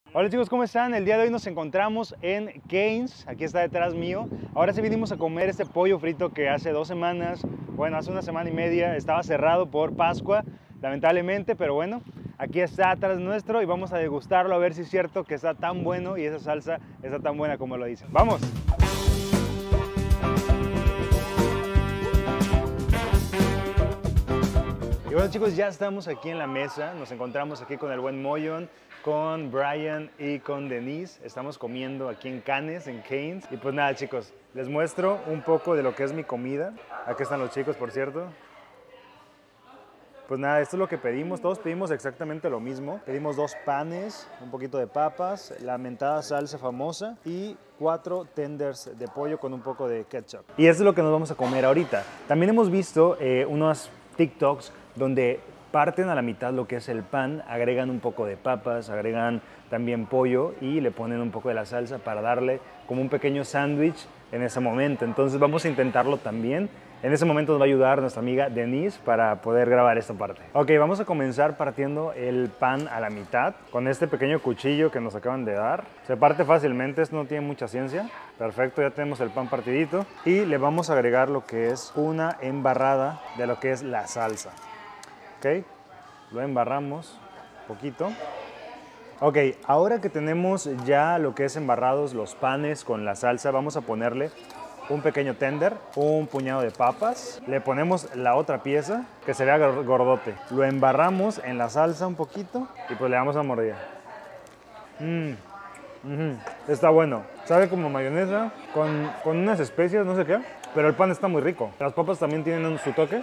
Hola chicos, ¿cómo están? El día de hoy nos encontramos en Cane's, aquí está detrás mío. Ahora sí vinimos a comer este pollo frito que hace 2 semanas, bueno, hace 1 semana y media estaba cerrado por Pascua, lamentablemente, pero bueno, aquí está atrás nuestro y vamos a degustarlo a ver si es cierto que está tan bueno y esa salsa está tan buena como lo dicen. ¡Vamos! Y bueno chicos, ya estamos aquí en la mesa, nos encontramos aquí con el buen Moyon, con Brian y con Denise. Estamos comiendo aquí en Cannes, en Cane's. Y pues nada chicos, les muestro un poco de lo que es mi comida. Aquí están los chicos, por cierto. Pues nada, esto es lo que pedimos, todos pedimos exactamente lo mismo. Pedimos 2 panes, un poquito de papas, la mentada salsa famosa y 4 tenders de pollo con un poco de ketchup. Y esto es lo que nos vamos a comer ahorita. También hemos visto unos TikToks donde parten a la mitad lo que es el pan, agregan un poco de papas, agregan también pollo y le ponen un poco de la salsa para darle como un pequeño sándwich en ese momento. Entonces vamos a intentarlo también. En ese momento nos va a ayudar nuestra amiga Denise para poder grabar esta parte. Ok, vamos a comenzar partiendo el pan a la mitad con este pequeño cuchillo que nos acaban de dar. Se parte fácilmente, esto no tiene mucha ciencia. Perfecto, ya tenemos el pan partidito y le vamos a agregar lo que es una embarrada de lo que es la salsa. Ok, lo embarramos un poquito. Ok, ahora que tenemos ya lo que es embarrados los panes con la salsa, vamos a ponerle un pequeño tender, un puñado de papas, le ponemos la otra pieza que se vea gordote, lo embarramos en la salsa un poquito y pues le damos una mordida. Está bueno, sabe como mayonesa con unas especias, no sé qué, pero el pan está muy rico. Las papas también tienen su toque.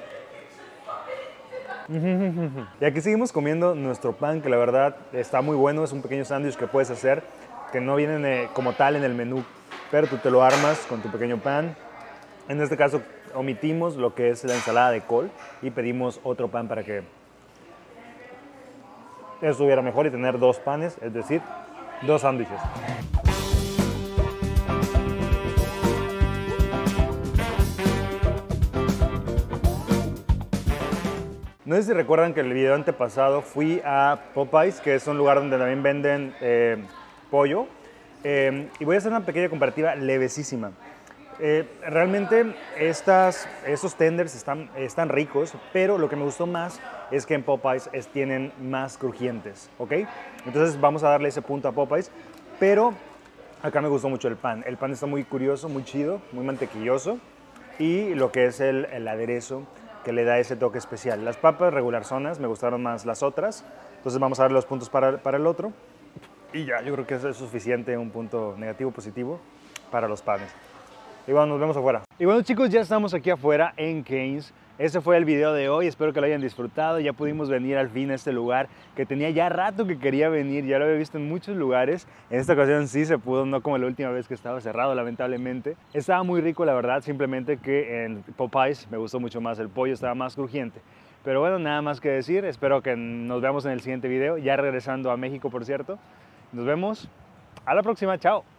Y aquí seguimos comiendo nuestro pan, que la verdad está muy bueno. Es un pequeño sándwich que puedes hacer, que no viene como tal en el menú, pero tú te lo armas con tu pequeño pan. En este caso omitimos lo que es la ensalada de col y pedimos otro pan para que estuviera mejor y tener 2 panes, es decir, 2 sándwiches. No sé si recuerdan que en el video antepasado fui a Popeyes, que es un lugar donde también venden pollo. Y voy a hacer una pequeña comparativa levesísima. Realmente estos tenders están ricos, pero lo que me gustó más es que en Popeyes tienen más crujientes, ¿ok? Entonces vamos a darle ese punto a Popeyes, pero acá me gustó mucho el pan. El pan está muy curioso, muy chido, muy mantequilloso y lo que es el aderezo que le da ese toque especial. Las papas regular zonas, me gustaron más las otras, entonces vamos a darle los puntos para el otro. Y ya, yo creo que eso es suficiente, un punto negativo, positivo para los panes. Y bueno, nos vemos afuera. Y bueno chicos, ya estamos aquí afuera en Cane's. Ese fue el video de hoy, espero que lo hayan disfrutado. Ya pudimos venir al fin a este lugar que tenía ya rato que quería venir, ya lo había visto en muchos lugares. En esta ocasión sí se pudo, no como la última vez que estaba cerrado, lamentablemente. Estaba muy rico, la verdad, simplemente que en Popeyes me gustó mucho más el pollo, estaba más crujiente. Pero bueno, nada más que decir, espero que nos veamos en el siguiente video, ya regresando a México, por cierto. Nos vemos, a la próxima, chao.